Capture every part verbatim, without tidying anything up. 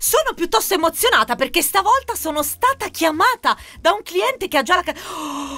sono piuttosto emozionata perché stavolta sono stata chiamata da un cliente che ha già la casa.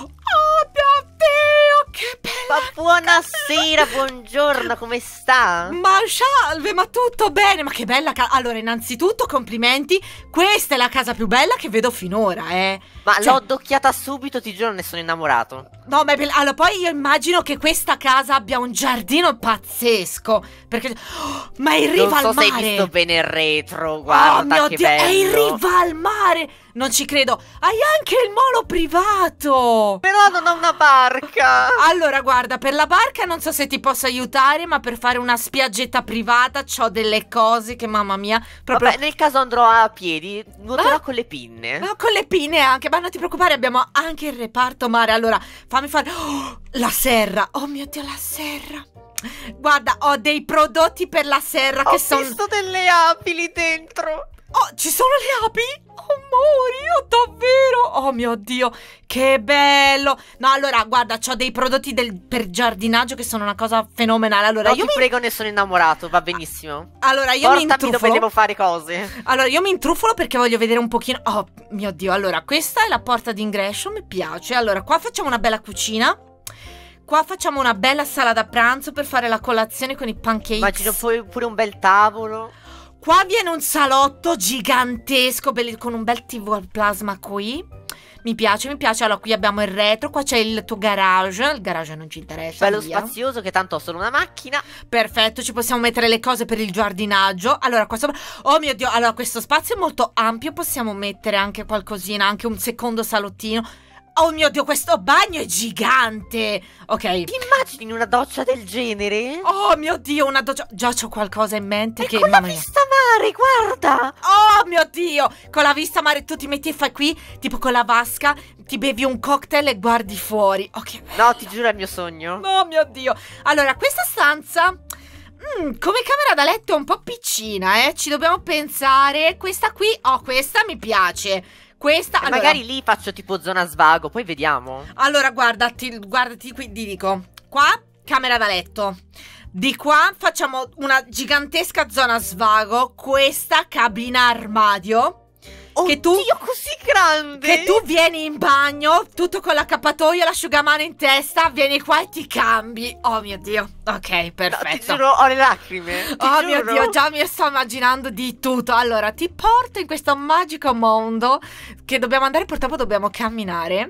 Oh mio Dio, che bella! Ma buonasera, buongiorno, come sta? Ma salve, ma tutto bene? Ma che bella casa! Allora, innanzitutto complimenti, questa è la casa più bella che vedo finora, eh! Ma cioè, l'ho addocchiata subito, ti giuro, ne sono innamorato. No, ma è bella. Allora, poi io immagino che questa casa abbia un giardino pazzesco, perché... Oh, ma è in riva al Non so mare! se hai visto bene il retro, guarda, Oh mio che Dio, bello. è in riva al mare! Non ci credo! Hai anche il molo privato! Però non ho una barca. Allora, guarda, per la barca non so se ti posso aiutare, ma per fare una spiaggetta privata c'ho delle cose che, mamma mia, proprio... Vabbè, nel caso andrò a piedi, nuoterò Ah. con le pinne. No, con le pinne anche, ma non ti preoccupare, abbiamo anche il reparto mare. Allora, fammi fare... Oh, la serra! Oh mio Dio, la serra! Guarda, ho dei prodotti per la serra Ho che sono... visto delle api lì dentro. Oh, ci sono le api? Amore, davvero? Oh mio Dio, che bello. No, allora, guarda, c'ho dei prodotti del, per giardinaggio che sono una cosa fenomenale. Allora, No, io ti mi... prego, ne sono innamorato, va benissimo. Allora, io mi Portami dove intrufolo. devo fare cose. Allora, io mi intrufolo perché voglio vedere un pochino... Oh, mio Dio, allora, questa è la porta d'ingresso, mi piace. Allora, qua facciamo una bella cucina. Qua facciamo una bella sala da pranzo per fare la colazione con i pancakes. Immagino poi pure un bel tavolo. Qua viene un salotto gigantesco belli- con un bel tivù al plasma qui. Mi piace, mi piace. Allora, qui abbiamo il retro, qua c'è il tuo garage. Il garage non ci interessa. Bello via. spazioso, che tanto ho solo una macchina. Perfetto, ci possiamo mettere le cose per il giardinaggio. Allora, qua sopra... Oh mio Dio, allora questo spazio è molto ampio. Possiamo mettere anche qualcosina, anche un secondo salottino. Oh mio Dio, questo bagno è gigante. Ok. Ti immagini in una doccia del genere? Oh mio Dio, una doccia... Già c'ho qualcosa in mente E che... con la mamma mia. vista mare, guarda! Oh mio Dio, con la vista mare tu ti metti e fai qui, tipo con la vasca, ti bevi un cocktail e guardi fuori. Ok. No, ti giuro, è il mio sogno. Oh mio Dio. Allora, questa stanza... mm, come camera da letto è un po' piccina, eh. Ci dobbiamo pensare. Questa qui... Oh, questa mi piace. Questa... E allora... magari lì faccio tipo zona svago, poi vediamo. Allora, guardati, guardati qui, ti dico. Qua, camera da letto. Di qua facciamo una gigantesca zona svago. Questa, cabina armadio. Che tu, Oddio, così grande! che tu vieni in bagno, tutto con l'accappatoio e l'asciugamano in testa, vieni qua e ti cambi. Oh mio Dio. Ok, No, perfetto. ti giuro, ho le lacrime. Ti Oh giuro. mio Dio, già mi sto immaginando di tutto. Allora, ti porto in questo magico mondo che dobbiamo andare, purtroppo dobbiamo camminare.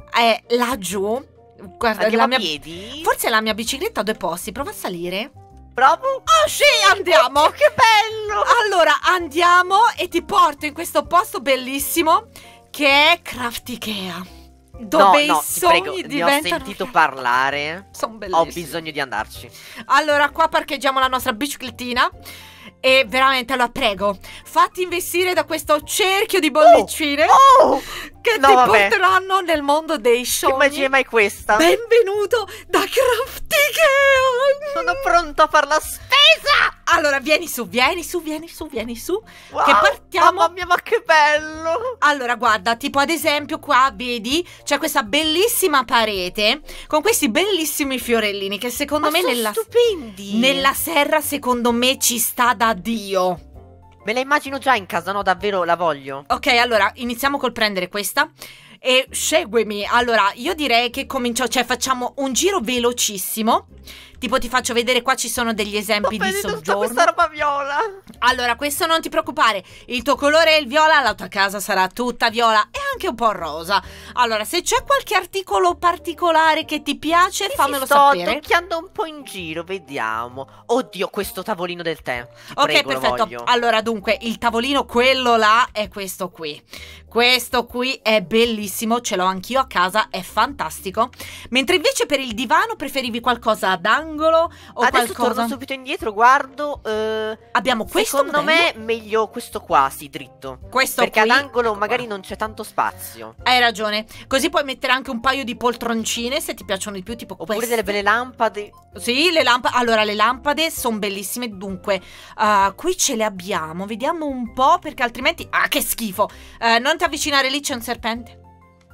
È laggiù. Guarda, Andiamo la a mia... piedi? Forse la mia bicicletta ha due posti. Prova a salire. Provo? Oh sì, andiamo. Oddio, che bello! Allora, andiamo e ti porto in questo posto bellissimo che è Craft Ikea. Dove no, no, i ti sogni prego, ne ho diventano... sentito parlare. Sono Ho bellissimi. bisogno di andarci. Allora, qua parcheggiamo la nostra biciclettina. E veramente, allora prego, fatti investire da questo cerchio di bollicine Oh! che No, ti vabbè. porteranno nel mondo dei Che sogni. magia mai questa? Benvenuto da Craft Ikea. Sono pronto a far la spesa! Allora, vieni su, vieni su, vieni su, vieni su. Wow, Che partiamo. Mamma mia, ma che bello! Allora, guarda, tipo ad esempio qua, vedi, c'è questa bellissima parete con questi bellissimi fiorellini che secondo Ma me sono nella, stupendi! nella serra, secondo me, ci sta da Dio. Me la immagino già in casa, no? Davvero la voglio. Ok, allora, iniziamo col prendere questa e seguimi. Allora, io direi che cominciamo, cioè facciamo un giro velocissimo. Tipo ti faccio vedere, qua ci sono degli esempi Sto di vedendo tutta soggiorno. questa roba viola. Allora, questo non ti preoccupare, il tuo colore è il viola, la tua casa sarà tutta viola e anche un po' rosa. Allora, se c'è qualche articolo particolare che ti piace, Sì, fammelo sto sapere. tocchiando un po' in giro, vediamo. Oddio, questo tavolino del tè. Ti Ok, prego, lo perfetto. voglio. Allora, dunque, il tavolino, quello là, è questo qui. Questo qui è bellissimo, ce l'ho anch'io a casa, è fantastico. Mentre invece per il divano preferivi qualcosa ad angolo o Adesso qualcosa... torno subito indietro, guardo. eh, Abbiamo questo Secondo modello. me meglio questo qua, sì, dritto. Questo Perché qui, ad angolo ecco magari qua. non c'è tanto spazio. Hai ragione. Così puoi mettere anche un paio di poltroncine se ti piacciono di più, tipo Oppure queste. delle belle lampade. Sì, le lampade. Allora, le lampade sono bellissime. Dunque, uh, qui ce le abbiamo. Vediamo un po', perché altrimenti... Ah, che schifo. Uh, non ti avvicinare lì, c'è un serpente.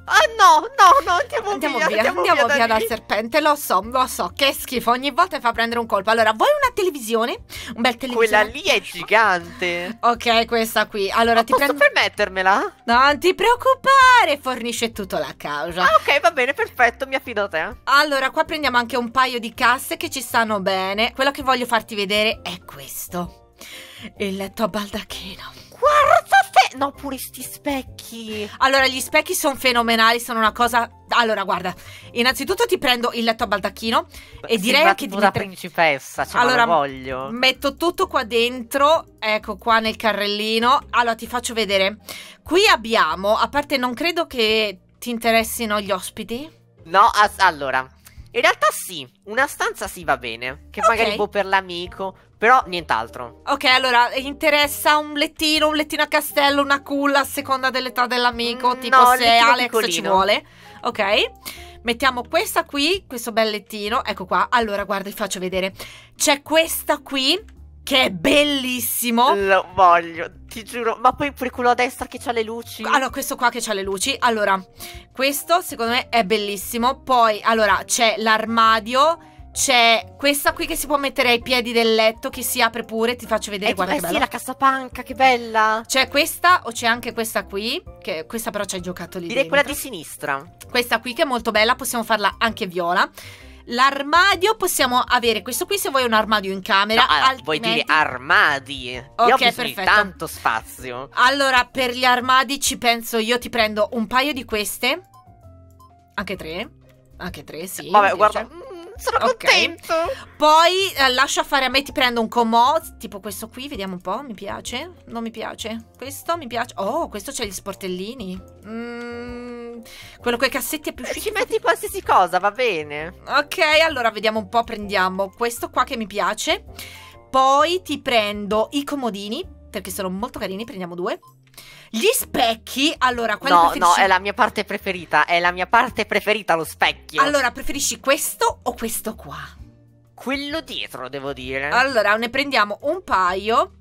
Ah no, no, no, andiamo, Andiamo via, via, andiamo, andiamo via, via da dal lì. serpente, lo so, lo so, che schifo, ogni volta mi fa prendere un colpo. Allora, vuoi una televisione? Un bel Quella televisore? lì è gigante. Ok, questa qui. Allora, Ma ti posso prendo... permettermela? Non ti preoccupare, fornisce tutto la causa. Ah, ok, va bene, perfetto, mi affido a te. Allora, qua prendiamo anche un paio di casse che ci stanno bene. Quello che voglio farti vedere è questo. Il letto a baldacchino. Guarda te! No, pure sti specchi. Allora, gli specchi sono fenomenali, sono una cosa... Allora, guarda, innanzitutto ti prendo il letto a baldacchino e direi Sembra anche tipo di da mettere... principessa, cioè, Allora, ma lo voglio. metto tutto qua dentro, ecco qua nel carrellino. Allora, ti faccio vedere. Qui abbiamo, a parte non credo che ti interessino gli ospiti. No, as- allora, in realtà sì, una stanza sì va bene, che Ok. magari può per l'amico, però nient'altro. Ok, allora, interessa un lettino, un lettino a castello, una culla a seconda dell'età dell'amico, Mm, tipo no, se il lettino Alex ci piccolino. vuole. Ok, mettiamo questa qui, questo bel lettino, ecco qua. Allora, guarda, vi faccio vedere. C'è questa qui, che è bellissimo. Lo voglio, ti giuro, ma poi pure quello a destra che c'ha le luci. Allora, questo qua che c'ha le luci. Allora, questo secondo me è bellissimo. Poi, allora, c'è l'armadio. C'è questa qui che si può mettere ai piedi del letto, che si apre pure. Ti faccio vedere, Eh, guarda eh che sì, bello. la cassapanca, che bella. C'è questa o c'è anche questa qui, che questa però c'hai giocato lì Direi dentro. quella di sinistra. Questa qui che è molto bella, possiamo farla anche viola. L'armadio possiamo avere questo qui se vuoi un armadio in camera. No, allora, vuoi altrimenti... dire armadi? Io Ok, ho bisogno di perfetto. tanto spazio. Allora, per gli armadi ci penso io, ti prendo un paio di queste. Anche tre. Anche tre, sì. Vabbè, mi guarda, piace. mm, sono Ok. contento. Poi eh, lascia fare a me, ti prendo un comò, tipo questo qui, vediamo un po', mi piace? Non mi piace. Questo mi piace. Oh, questo c'ha gli sportellini. Mm, quello con i cassetti è più Ci chic. metti qualsiasi cosa, va bene. Ok, allora vediamo un po', prendiamo questo qua che mi piace. Poi ti prendo i comodini, perché sono molto carini, prendiamo due. Gli specchi, allora, quali No, preferisci? no, è la mia parte preferita. È la mia parte preferita, lo specchio. Allora, preferisci questo o questo qua? Quello dietro, devo dire. Allora, ne prendiamo un paio.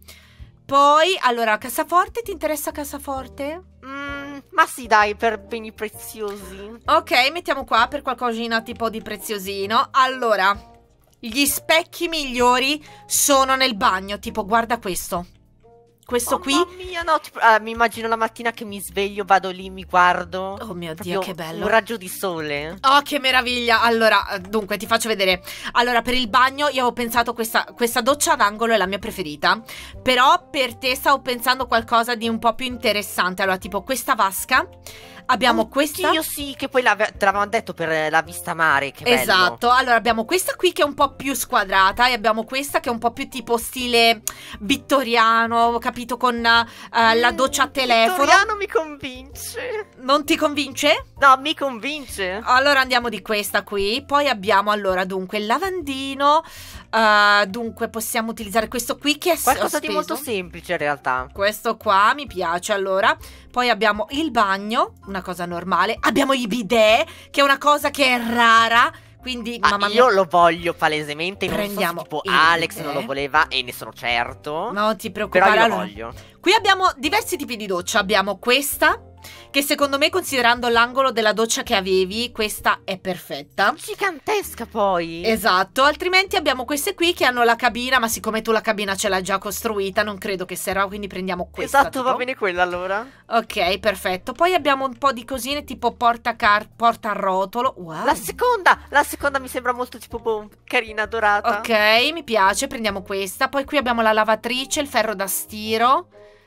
Poi, allora, cassaforte, ti interessa cassaforte? Mm, ma sì, dai, per beni preziosi. Ok, mettiamo qua per qualcosina tipo di preziosino. Allora, gli specchi migliori sono nel bagno, tipo guarda questo. Questo qui. Mamma mia, no, tipo, ah, mi immagino la mattina che mi sveglio, vado lì, mi guardo. Oh mio Proprio Dio, che bello. un raggio di sole. Oh, che meraviglia! Allora, dunque, ti faccio vedere. Allora, per il bagno io avevo pensato questa, questa doccia ad angolo è la mia preferita. Però per te stavo pensando qualcosa di un po' più interessante. Allora, tipo questa vasca. Abbiamo questa. Io sì, che poi l'ave- te l'avevamo detto per la vista mare, che bello. Esatto, allora abbiamo questa qui che è un po' più squadrata e abbiamo questa che è un po' più tipo stile vittoriano, capito, con eh, la doccia a telefono. Vittoriano mi convince. Non ti convince? No, mi convince. Allora andiamo di questa qui. Poi abbiamo allora dunque il lavandino. eh, dunque possiamo utilizzare questo qui che è s- Qualcosa di sospeso. molto semplice in realtà. Questo qua mi piace allora. Poi abbiamo il bagno, una cosa normale. Abbiamo i bidet, che è una cosa che è rara. Quindi, Ah, mamma mia, io lo voglio palesemente. Non Prendiamo so se tipo il Alex bidet. non lo voleva e ne sono certo. non ti Però preoccupare. io lo allora, voglio. qui abbiamo diversi tipi di doccia. Abbiamo questa, che secondo me, considerando l'angolo della doccia che avevi, questa è perfetta. Gigantesca poi. Esatto, altrimenti abbiamo queste qui che hanno la cabina, ma siccome tu la cabina ce l'hai già costruita, non credo che serva, quindi prendiamo questa. Esatto, tipo. va bene quella allora. Ok, perfetto. Poi abbiamo un po' di cosine tipo porta, car- porta a rotolo. Wow. La seconda, la seconda mi sembra molto tipo boh, carina, dorata. Ok, mi piace, prendiamo questa. Poi qui abbiamo la lavatrice, il ferro da stiro.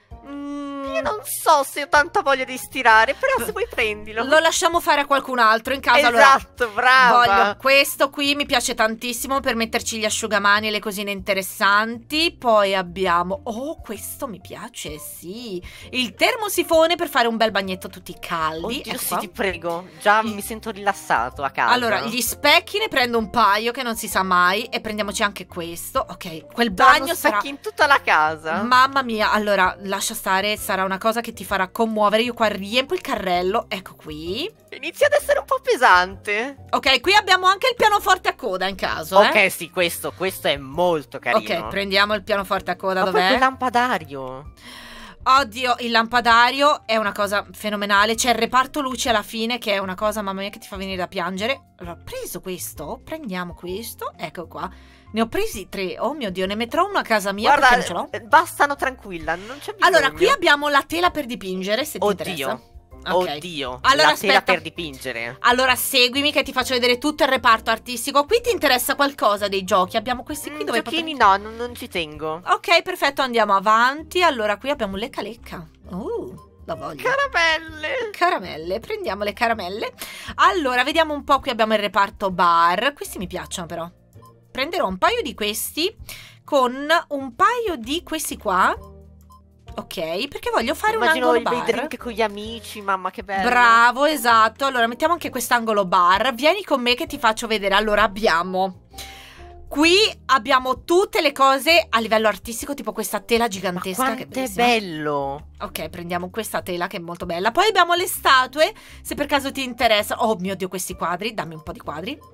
Mm, Io non so se ho tanta voglia di stirare, però se vuoi prendilo. Lo lasciamo fare a qualcun altro in casa. Allora, Esatto, brava. voglio questo qui, mi piace tantissimo per metterci gli asciugamani e le cosine interessanti. Poi abbiamo, oh, questo mi piace, sì, il termosifone per fare un bel bagnetto tutti caldi. Oddio, Ecco sì, qua. ti prego. Già mi sento rilassato a casa. Allora, gli specchi ne prendo un paio che non si sa mai e prendiamoci anche questo. Ok, quel Bagno bagno sarà... in tutta la casa. Mamma mia, allora, lascia stare, sarà una cosa che ti farà commuovere. Io qua riempio il carrello, ecco qui. Inizia ad essere un po' pesante. Ok, qui abbiamo anche il pianoforte a coda in caso, eh. Ok, sì, questo, questo è molto carino. Ok, prendiamo il pianoforte a coda, Ma poi dov'è? quel lampadario. Oddio, il lampadario è una cosa fenomenale. C'è il reparto luci alla fine, che è una cosa, mamma mia, che ti fa venire da piangere. Allora, ho preso questo, prendiamo questo, ecco qua. Ne ho presi tre, oh mio Dio, ne metterò una a casa mia. Guarda, perché non ce l'ho. bastano, tranquilla, non c'è bisogno. Allora, qui abbiamo la tela per dipingere, se ti Oddio. interessa. Okay. Oddio, allora, la aspetta. tela per dipingere. Allora seguimi che ti faccio vedere tutto il reparto artistico. Qui ti interessa qualcosa dei giochi? Abbiamo questi qui Mm, dove giochini poter- no, non, non ci tengo. Ok, perfetto, andiamo avanti. Allora qui abbiamo lecca lecca. Uh, la voglio. Caramelle. Caramelle, prendiamo le caramelle. Allora, vediamo un po', qui abbiamo il reparto bar. Questi mi piacciono però. Prenderò un paio di questi con un paio di questi qua. Ok, perché voglio fare Immagino un il angolo dei bar. drink con gli amici, mamma che bello. Bravo, esatto. Allora mettiamo anche quest'angolo bar. Vieni con me che ti faccio vedere. Allora abbiamo qui abbiamo tutte le cose a livello artistico, tipo questa tela gigantesca. Ma che è quanto è bellissima. bello. Ok, prendiamo questa tela che è molto bella. Poi abbiamo le statue, se per caso ti interessa. Oh mio Dio, questi quadri, dammi un po' di quadri.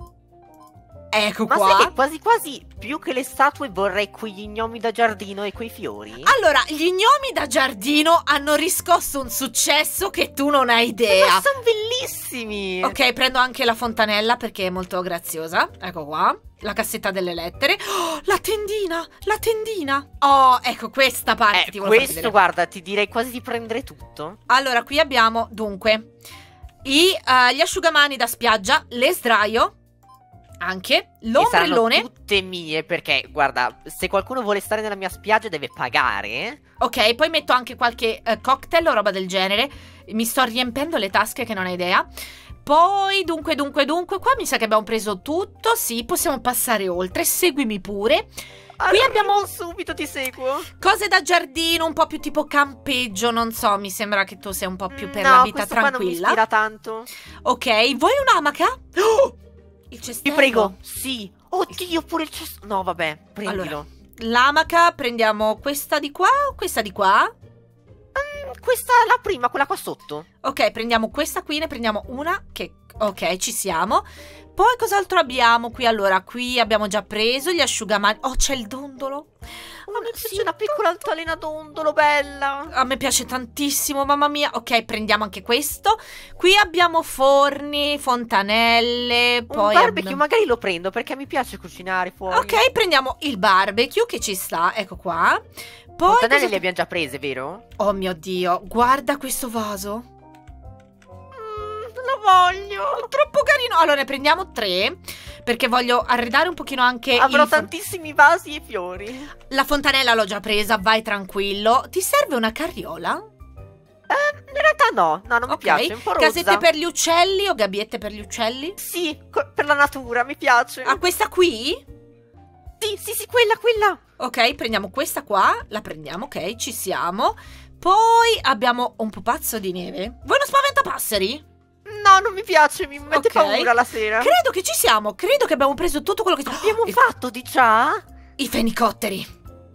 Ecco Ma qua. sai che quasi quasi più che le statue vorrei quegli gnomi da giardino e quei fiori? Allora, gli gnomi da giardino hanno riscosso un successo che tu non hai idea. Ma sono bellissimi. Ok, prendo anche la fontanella perché è molto graziosa. Ecco qua. La cassetta delle lettere. Oh, la tendina, la tendina. Oh, ecco questa parte Eh, ti volevo far questo vedere. guarda, ti direi quasi di prendere tutto. Allora, qui abbiamo dunque i, eh, gli asciugamani da spiaggia, le sdraio, anche E saranno l'ombrellone. tutte mie perché, guarda, se qualcuno vuole stare nella mia spiaggia deve pagare. Ok, poi metto anche qualche eh, cocktail o roba del genere. Mi sto riempendo le tasche che non hai idea. Poi, dunque, dunque, dunque, qua mi sa che abbiamo preso tutto. Sì, possiamo passare oltre. Seguimi pure. Qui abbiamo subito, ti seguo. cose da giardino, un po' più tipo campeggio. Non so, mi sembra che tu sia un po' più per no, la vita questo qua non mi tranquilla. ispira tanto. Ok, vuoi un'amaca? Oh, il Ti cestello. prego, sì. Oddio, pure il cesto. No, vabbè, prendilo. Allora, l'amaca, prendiamo questa di qua o questa di qua? Questa è la prima, quella qua sotto. Ok, prendiamo questa qui, ne prendiamo una che... Ok, ci siamo. Poi cos'altro abbiamo qui? Allora, qui abbiamo già preso gli asciugamani. Oh, c'è il dondolo. Oh, mi piace una piccola altalena dondolo, bella. A me piace tantissimo, mamma mia. Ok, prendiamo anche questo. Qui abbiamo forni, fontanelle, Un poi barbecue abbiamo- magari lo prendo perché mi piace cucinare fuori. Ok, prendiamo il barbecue che ci sta, ecco qua. Poi Fontanelle cosa- le abbiamo già prese, vero? Oh mio Dio, guarda questo vaso. Mm, lo voglio. Troppo carino. Allora ne prendiamo tre perché voglio arredare un pochino anche Avrò il fon- tantissimi vasi e fiori. La fontanella l'ho già presa, vai tranquillo. Ti serve una carriola? Eh, in realtà no, no, non mi Ok. piace, è un po' rozza. Casette per gli uccelli o gabbiette per gli uccelli? Sì, co- per la natura, mi piace. Ah, questa qui? Sì, sì, sì, quella, quella. Ok, prendiamo questa qua. La prendiamo, ok, ci siamo. Poi abbiamo un pupazzo di neve. Vuoi uno spaventapasseri? No, non mi piace, mi mette Ok. paura la sera. Credo che ci siamo. Credo che abbiamo preso tutto quello che... Abbiamo I- fatto di già? I fenicotteri.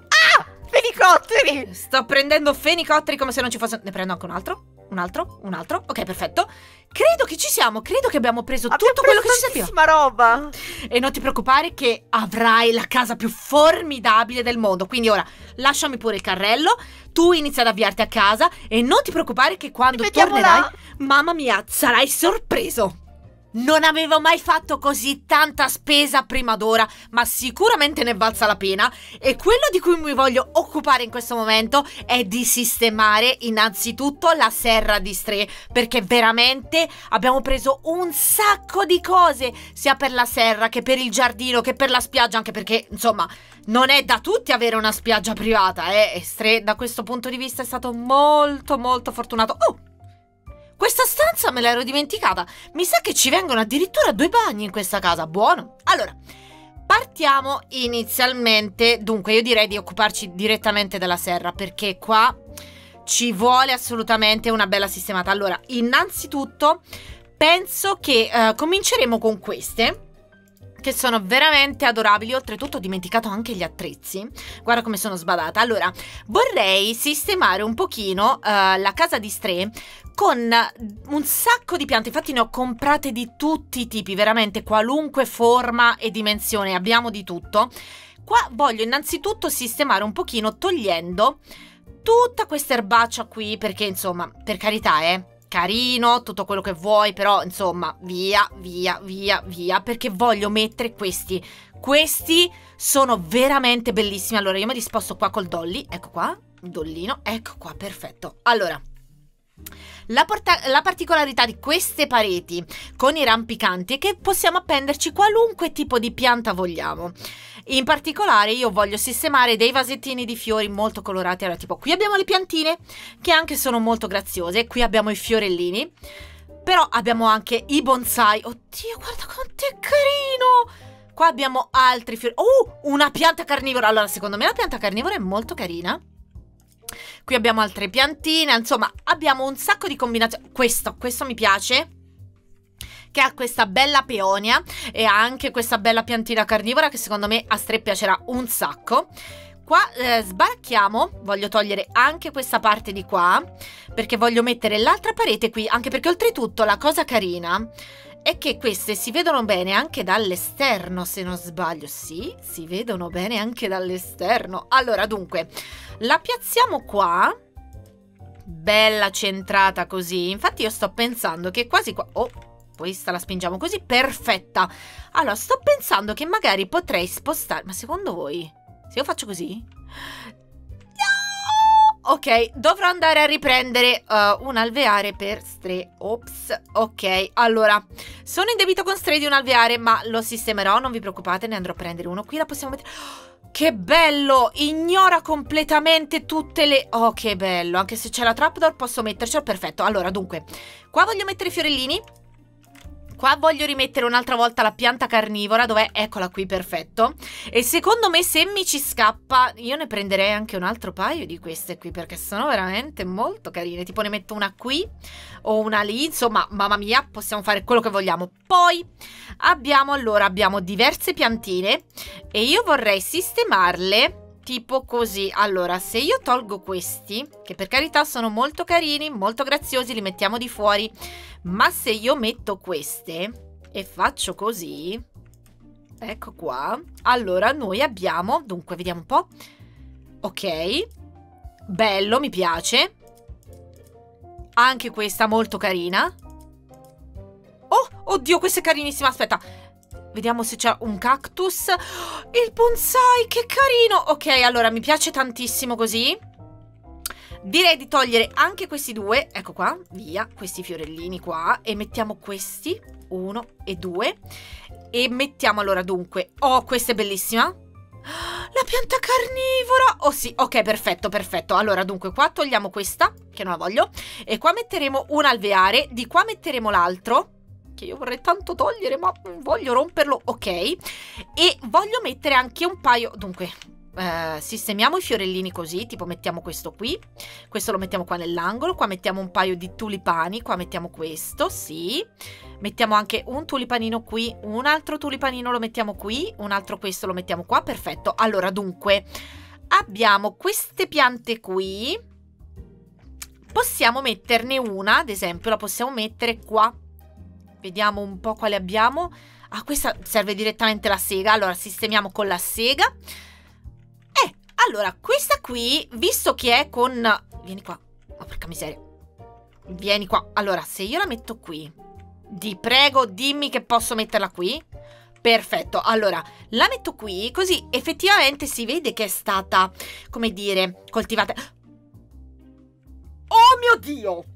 Fenicotteri! Sto prendendo fenicotteri come se non ci fosse... Ne prendo anche un altro? Un altro? Un altro? Ok, perfetto. Credo che ci siamo. Credo che abbiamo preso Abbiamo tutto quello che preso ci serviva. tantissima roba. E non ti preoccupare che avrai la casa più formidabile del mondo. Quindi ora lasciami pure il carrello. Tu inizia ad avviarti a casa. E non ti preoccupare che quando Vediamo tornerai, là. mamma mia, sarai sorpreso. Non avevo mai fatto così tanta spesa prima d'ora, ma sicuramente ne è valsa la pena. E quello di cui mi voglio occupare in questo momento è di sistemare innanzitutto la serra di Stray, perché veramente abbiamo preso un sacco di cose, sia per la serra che per il giardino che per la spiaggia, anche perché insomma non è da tutti avere una spiaggia privata, eh? E Stray da questo punto di vista è stato molto molto fortunato. Oh! Questa stanza me l'ero dimenticata. Mi sa che ci vengono addirittura due bagni in questa casa. Buono. Allora, partiamo inizialmente. Dunque, io direi di occuparci direttamente della serra, perché qua ci vuole assolutamente una bella sistemata. Allora, innanzitutto, penso che eh, cominceremo con queste, che sono veramente adorabili. Oltretutto ho dimenticato anche gli attrezzi. Guarda come sono sbadata. Allora, vorrei sistemare un pochino eh, la casa di Stray con un sacco di piante. Infatti ne ho comprate di tutti i tipi, veramente qualunque forma e dimensione, abbiamo di tutto. Qua voglio innanzitutto sistemare un pochino togliendo tutta questa erbaccia qui, perché insomma, per carità, eh, carino, tutto quello che vuoi, però insomma, via, via, via, via, perché voglio mettere questi. Questi sono veramente bellissimi. Allora, io mi disposto qua col dolly, ecco qua, il dollino, ecco qua, perfetto. Allora, la, la particolarità di queste pareti con i rampicanti è che possiamo appenderci qualunque tipo di pianta vogliamo. In particolare io voglio sistemare dei vasettini di fiori molto colorati. Allora, tipo, qui abbiamo le piantine che anche sono molto graziose, qui abbiamo i fiorellini, però abbiamo anche i bonsai. Oddio, guarda quanto è carino! Qua abbiamo altri fiori. Oh, una pianta carnivora. Allora, secondo me la pianta carnivora è molto carina. Qui abbiamo altre piantine, insomma, abbiamo un sacco di combinazioni. Questo, questo mi piace, che ha questa bella peonia e ha anche questa bella piantina carnivora che secondo me a Stre piacerà un sacco. Qua eh, sbaracchiamo, voglio togliere anche questa parte di qua, perché voglio mettere l'altra parete qui, anche perché oltretutto la cosa carina è che queste si vedono bene anche dall'esterno, se non sbaglio. Sì, si vedono bene anche dall'esterno. Allora, dunque, la piazziamo qua, bella centrata così. Infatti io sto pensando che quasi qua... Oh, questa la spingiamo così, perfetta. Allora, sto pensando che magari potrei spostare... Ma secondo voi, se io faccio così... Ok, dovrò andare a riprendere uh, un alveare per Stre. Ops, ok, allora, sono in debito con Stre di un alveare, ma lo sistemerò, non vi preoccupate, ne andrò a prendere uno. Qui la possiamo mettere... Oh, che bello, ignora completamente tutte le... Oh, che bello, anche se c'è la trapdoor posso mettercelo, perfetto. Allora, dunque, qua voglio mettere i fiorellini. Qua voglio rimettere un'altra volta la pianta carnivora, dov'è? Eccola qui, perfetto. E secondo me se mi ci scappa io ne prenderei anche un altro paio di queste qui, perché sono veramente molto carine. Tipo ne metto una qui o una lì, insomma, mamma mia, possiamo fare quello che vogliamo. Poi abbiamo, allora, abbiamo diverse piantine e io vorrei sistemarle tipo così. Allora, se io tolgo questi, che per carità sono molto carini, molto graziosi, li mettiamo di fuori, ma se io metto queste e faccio così, ecco qua, allora noi abbiamo, dunque vediamo un po', ok, bello, mi piace, anche questa molto carina. Oh, oddio, questa è carinissima, aspetta, vediamo se c'è un cactus. Il bonsai, che carino. Ok, allora mi piace tantissimo così. Direi di togliere anche questi due. Ecco qua, via, questi fiorellini qua. E mettiamo questi, uno e due. E mettiamo allora dunque. Oh, questa è bellissima. La pianta carnivora. Oh sì, ok, perfetto, perfetto. Allora dunque qua togliamo questa, che non la voglio. E qua metteremo un alveare. Di qua metteremo l'altro, che io vorrei tanto togliere, ma voglio romperlo, ok. E voglio mettere anche un paio, dunque, eh, sistemiamo i fiorellini così, tipo mettiamo questo qui, questo lo mettiamo qua nell'angolo, qua mettiamo un paio di tulipani, qua mettiamo questo, sì. Mettiamo anche un tulipanino qui, un altro tulipanino lo mettiamo qui, un altro questo lo mettiamo qua, perfetto. Allora, dunque, abbiamo queste piante qui, possiamo metterne una, ad esempio, la possiamo mettere qua. Vediamo un po' quale abbiamo. Ah, questa serve direttamente la sega. Allora, sistemiamo con la sega. Eh, allora, questa qui, visto che è con... Vieni qua. Oh, porca miseria. Vieni qua. Allora, se io la metto qui, ti prego, dimmi che posso metterla qui. Perfetto. Allora, la metto qui, così effettivamente si vede che è stata, come dire, coltivata. Oh mio Dio!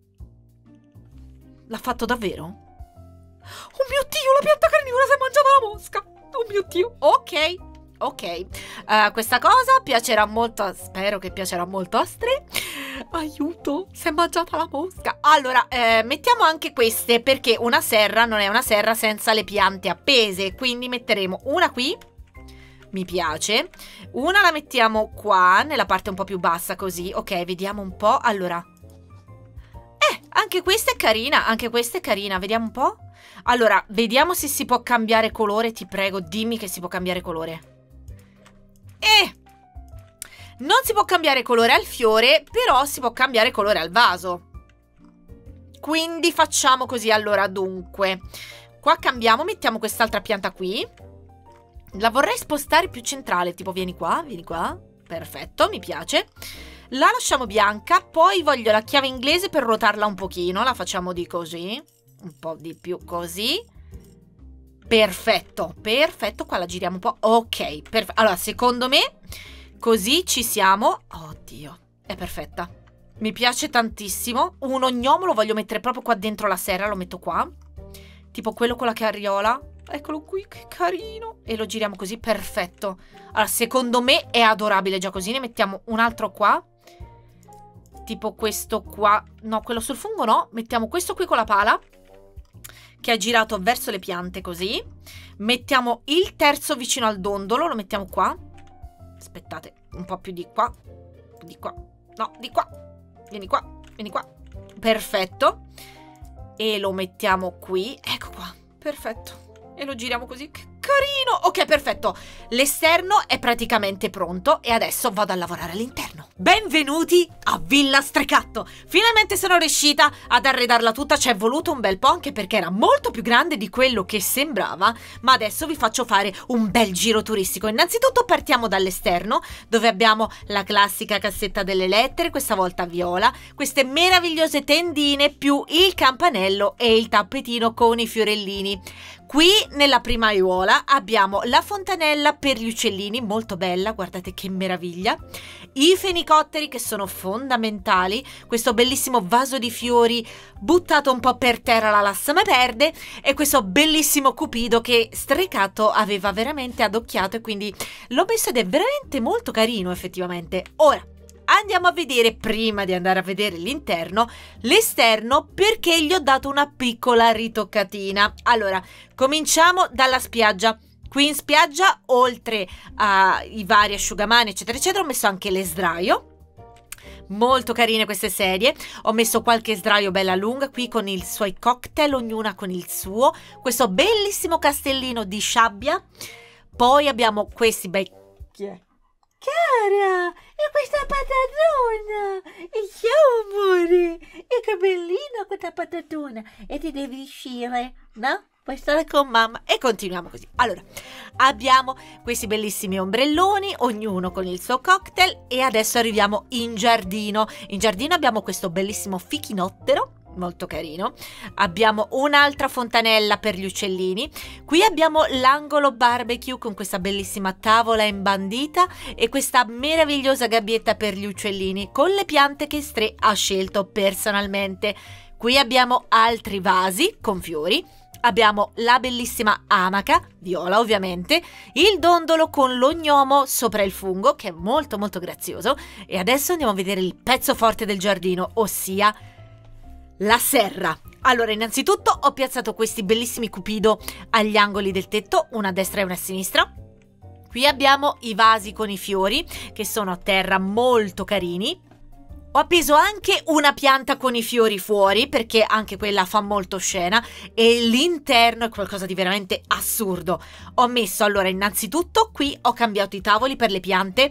L'ha fatto davvero? Oh mio Dio, la pianta carnivora si è mangiata la mosca. Oh mio Dio. Ok, ok. Uh, questa cosa piacerà molto a... Spero che piacerà molto a Stre. Aiuto, si è mangiata la mosca. Allora, eh, mettiamo anche queste, perché una serra non è una serra senza le piante appese. Quindi metteremo una qui. Mi piace. Una la mettiamo qua, nella parte un po' più bassa così. Ok, vediamo un po'. Allora... Eh, anche questa è carina, anche questa è carina. Vediamo un po'. Allora, vediamo se si può cambiare colore. Ti prego, dimmi che si può cambiare colore. Eh! Non si può cambiare colore al fiore, però si può cambiare colore al vaso. Quindi facciamo così. Allora, dunque, qua cambiamo, mettiamo quest'altra pianta qui. La vorrei spostare più centrale, tipo vieni qua, vieni qua. Perfetto, mi piace. La lasciamo bianca, poi voglio la chiave inglese per ruotarla un pochino, la facciamo di così, un po' di più così. Perfetto, perfetto, qua la giriamo un po', ok, perfetto. Allora, secondo me, così ci siamo, oddio, è perfetta. Mi piace tantissimo, un ognomo lo voglio mettere proprio qua dentro la serra, lo metto qua, tipo quello con la carriola, eccolo qui, che carino, e lo giriamo così, perfetto. Allora, secondo me è adorabile già così, ne mettiamo un altro qua, tipo questo qua, no, quello sul fungo no, mettiamo questo qui con la pala, che è girato verso le piante così, mettiamo il terzo vicino al dondolo, lo mettiamo qua, aspettate, un po' più di qua, di qua, no, di qua, vieni qua, vieni qua, perfetto, e lo mettiamo qui, ecco qua, perfetto, e lo giriamo così, che carino, ok, perfetto, l'esterno è praticamente pronto e adesso vado a lavorare all'interno. Benvenuti a Villa Strecatto, finalmente sono riuscita ad arredarla tutta, ci è voluto un bel po' anche perché era molto più grande di quello che sembrava, ma adesso vi faccio fare un bel giro turistico. Innanzitutto partiamo dall'esterno, dove abbiamo la classica cassetta delle lettere, questa volta viola, queste meravigliose tendine più il campanello e il tappetino con i fiorellini. Qui nella prima aiuola abbiamo la fontanella per gli uccellini, molto bella, guardate che meraviglia, i fenicotteri che sono fondamentali, questo bellissimo vaso di fiori buttato un po' per terra la lassame verde e questo bellissimo cupido che Strecatto aveva veramente adocchiato e quindi l'ho messo ed è veramente molto carino effettivamente. Ora andiamo a vedere, prima di andare a vedere l'interno, l'esterno, perché gli ho dato una piccola ritoccatina. Allora, cominciamo dalla spiaggia. Qui in spiaggia, oltre ai vari asciugamani, eccetera, eccetera, ho messo anche le sdraio. Molto carine queste sedie. Ho messo qualche sdraio bella lunga, qui con i suoi cocktail, ognuna con il suo. Questo bellissimo castellino di sabbia. Poi abbiamo questi bei... Chi è? Cara, e questa patatona, e ciao amore, e che bellina questa patatona, e ti devi uscire, no? Puoi stare con mamma e continuiamo così. Allora, abbiamo questi bellissimi ombrelloni, ognuno con il suo cocktail e adesso arriviamo in giardino. In giardino abbiamo questo bellissimo fichinottero, molto carino, abbiamo un'altra fontanella per gli uccellini, qui abbiamo l'angolo barbecue con questa bellissima tavola imbandita e questa meravigliosa gabbietta per gli uccellini con le piante che Stre ha scelto personalmente. Qui abbiamo altri vasi con fiori, abbiamo la bellissima amaca, viola ovviamente, il dondolo con l'ognomo sopra il fungo che è molto molto grazioso e adesso andiamo a vedere il pezzo forte del giardino, ossia la serra. Allora, innanzitutto ho piazzato questi bellissimi cupido agli angoli del tetto, una a destra e una a sinistra. Qui abbiamo i vasi con i fiori che sono a terra molto carini. Ho appeso anche una pianta con i fiori fuori perché anche quella fa molto scena e l'interno è qualcosa di veramente assurdo. Ho messo allora innanzitutto qui ho cambiato i tavoli per le piante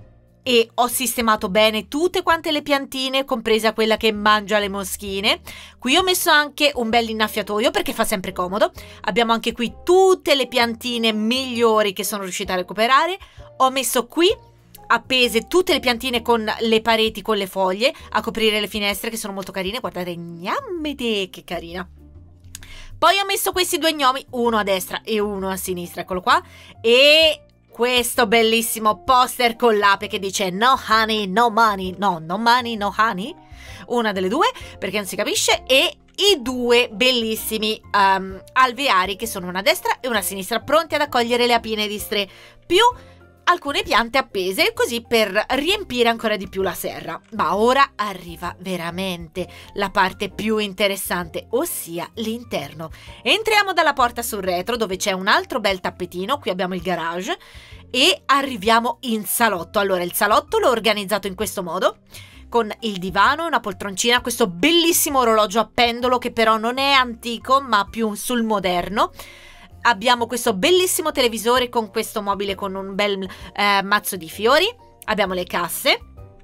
e ho sistemato bene tutte quante le piantine, compresa quella che mangia le moschine. Qui ho messo anche un bel innaffiatoio perché fa sempre comodo. Abbiamo anche qui tutte le piantine migliori che sono riuscita a recuperare. Ho messo qui appese tutte le piantine con le pareti, con le foglie, a coprire le finestre che sono molto carine. Guardate, gnammete, che carina. Poi ho messo questi due gnomi, uno a destra e uno a sinistra, eccolo qua. E questo bellissimo poster con l'ape che dice no honey, no money, no, no money, no honey, una delle due perché non si capisce, e i due bellissimi um, alveari che sono una a destra e una a sinistra pronti ad accogliere le apine di Stre, più alcune piante appese così per riempire ancora di più la serra. Ma ora arriva veramente la parte più interessante, ossia l'interno. Entriamo dalla porta sul retro dove c'è un altro bel tappetino, qui abbiamo il garage e arriviamo in salotto. Allora il salotto l'ho organizzato in questo modo, con il divano, una poltroncina, questo bellissimo orologio a pendolo che però non è antico ma più sul moderno. Abbiamo questo bellissimo televisore con questo mobile con un bel eh, mazzo di fiori. Abbiamo le casse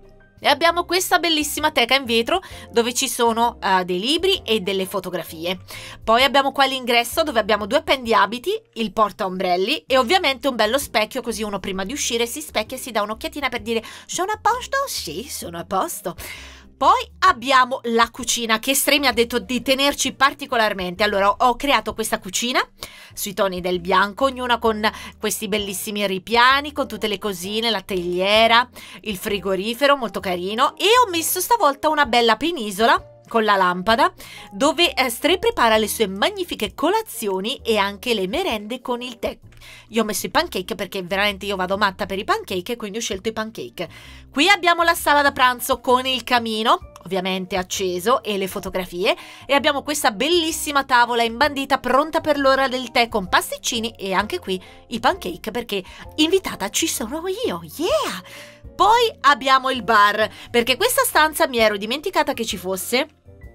E abbiamo questa bellissima teca in vetro dove ci sono uh, dei libri e delle fotografie. Poi abbiamo qua l'ingresso dove abbiamo due appendiabiti, il portaombrelli e ovviamente un bello specchio, così uno prima di uscire si specchia e si dà un'occhiatina per dire sono a posto? Sì, sono a posto. Poi abbiamo la cucina che Stray mi ha detto di tenerci particolarmente. Allora ho creato questa cucina sui toni del bianco, ognuna con questi bellissimi ripiani, con tutte le cosine, la teigliera, il frigorifero molto carino, e ho messo stavolta una bella penisola con la lampada dove eh, Stray prepara le sue magnifiche colazioni e anche le merende con il tè. Io ho messo i pancake perché veramente io vado matta per i pancake e quindi ho scelto i pancake. Qui abbiamo la sala da pranzo con il camino ovviamente acceso e le fotografie, e abbiamo questa bellissima tavola imbandita pronta per l'ora del tè con pasticcini e anche qui i pancake perché invitata ci sono io, yeah! Poi abbiamo il bar, perché questa stanza mi ero dimenticata che ci fosse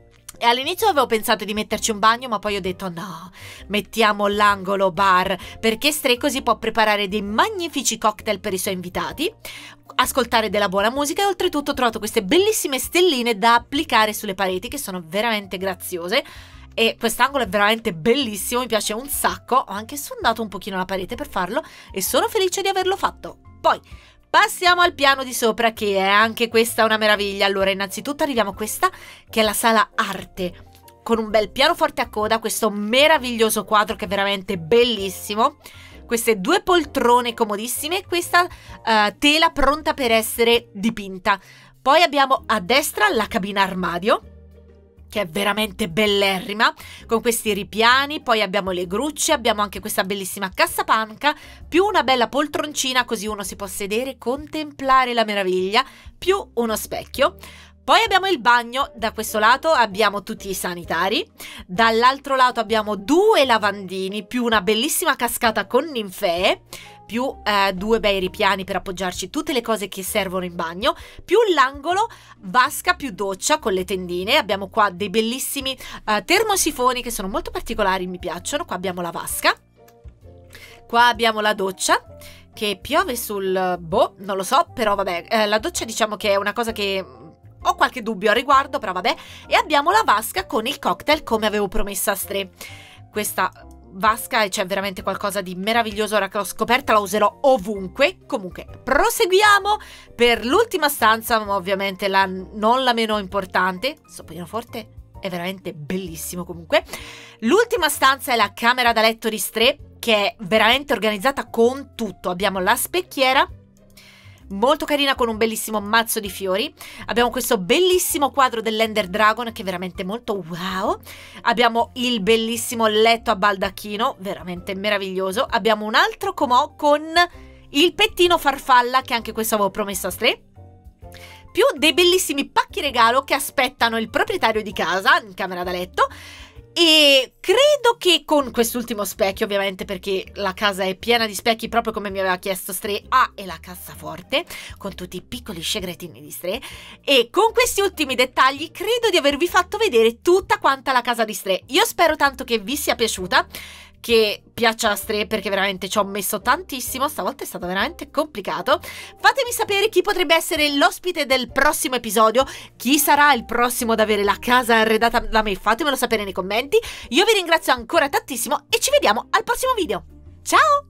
e all'inizio avevo pensato di metterci un bagno, ma poi ho detto no, mettiamo l'angolo bar, perché Stray così può preparare dei magnifici cocktail per i suoi invitati, ascoltare della buona musica, e oltretutto ho trovato queste bellissime stelline da applicare sulle pareti che sono veramente graziose. E quest'angolo è veramente bellissimo, mi piace un sacco. Ho anche sondato un pochino la parete per farlo e sono felice di averlo fatto. Poi passiamo al piano di sopra, che è anche questa una meraviglia. Allora, innanzitutto arriviamo a questa che è la sala arte, con un bel pianoforte a coda, questo meraviglioso quadro che è veramente bellissimo, queste due poltrone comodissime e questa uh, tela pronta per essere dipinta. Poi abbiamo a destra la cabina armadio, che è veramente bellerrima, con questi ripiani. Poi abbiamo le grucce, abbiamo anche questa bellissima cassapanca, più una bella poltroncina così uno si può sedere e contemplare la meraviglia, più uno specchio. Poi abbiamo il bagno, da questo lato abbiamo tutti i sanitari, dall'altro lato abbiamo due lavandini, più una bellissima cascata con ninfee, più eh, due bei ripiani per appoggiarci tutte le cose che servono in bagno, più l'angolo vasca più doccia con le tendine. Abbiamo qua dei bellissimi eh, termosifoni che sono molto particolari, mi piacciono. Qua abbiamo la vasca, qua abbiamo la doccia che piove sul boh, non lo so, però vabbè, eh, la doccia diciamo che è una cosa che ho qualche dubbio a riguardo, però vabbè. E abbiamo la vasca con il cocktail come avevo promesso a Stray. Questa vasca c'è veramente qualcosa di meraviglioso, ora che l'ho scoperta la userò ovunque. Comunque proseguiamo per l'ultima stanza, ma ovviamente la, non la meno importante. Questo pianoforte è veramente bellissimo. Comunque l'ultima stanza è la camera da letto di Stray, che è veramente organizzata con tutto. Abbiamo la specchiera molto carina con un bellissimo mazzo di fiori, abbiamo questo bellissimo quadro dell'Ender Dragon che è veramente molto wow, abbiamo il bellissimo letto a baldacchino veramente meraviglioso, abbiamo un altro comò con il pettino farfalla che anche questo avevo promesso a Stray, più dei bellissimi pacchi regalo che aspettano il proprietario di casa in camera da letto. E credo che con quest'ultimo specchio, ovviamente perché la casa è piena di specchi proprio come mi aveva chiesto Stray, ah, e la cassaforte con tutti i piccoli segretini di Stray, e con questi ultimi dettagli credo di avervi fatto vedere tutta quanta la casa di Stray. Io spero tanto che vi sia piaciuta, che piaccia a Stray, perché veramente ci ho messo tantissimo, stavolta è stato veramente complicato. Fatemi sapere chi potrebbe essere l'ospite del prossimo episodio, chi sarà il prossimo ad avere la casa arredata da me, fatemelo sapere nei commenti. Io vi ringrazio ancora tantissimo e ci vediamo al prossimo video, ciao!